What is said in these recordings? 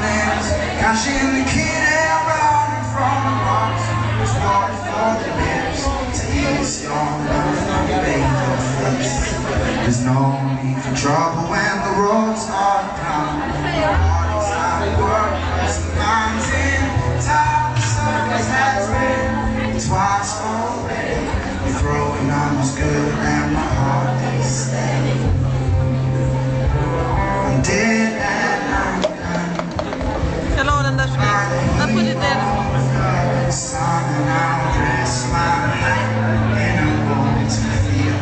limbs, catching the kid and running from the rocks. It's water for the lips to ease your mind, bathe your face. There's no need for trouble when the roads are down. The body's out of work, cause the mind's in town. The service has been twice already. You're throwing on was good and my heart is steady. I'm dead and I'm done. Jag la den där så jag får lite Sun and I'll dress my hand in a moment to feel.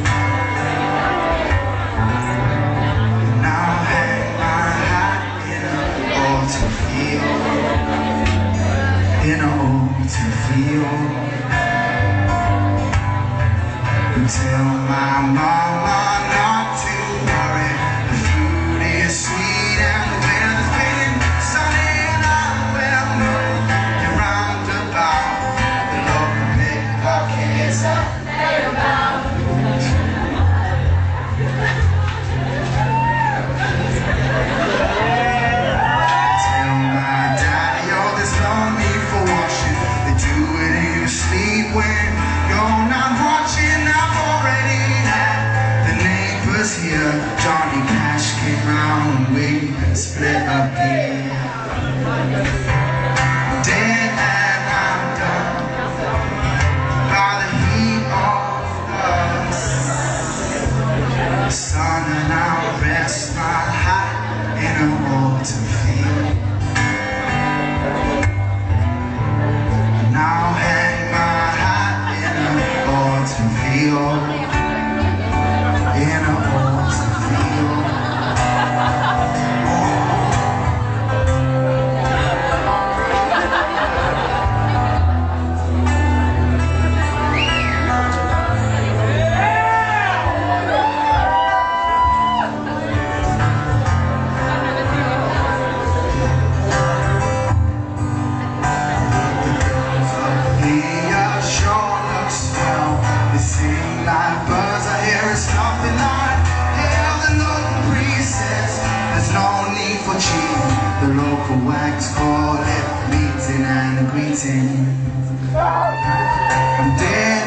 And I'll hang my hat in a moment to feel. In a moment to feel. Tell my mama not to worry. The food is sweet and the weather's been sunny, and I well know you're roundabout. The local pickpockets are thereabout. Tell my daddy, oh, there's no need for washing. They do it in your sleep when you're not watching. Here, Johnny Cash came round and we split up here. Dead and I'm done by the heat of the sun, and I'll rest my hat in a autumn field. And I'll hang my hat in an autumn field. In a autumn field. The girls up here sure look swell. They sing like birds. I hear it's nothing like hell. The local breeze says there's no need for cheating. The local wags call it meeting and greeting. I'm dead.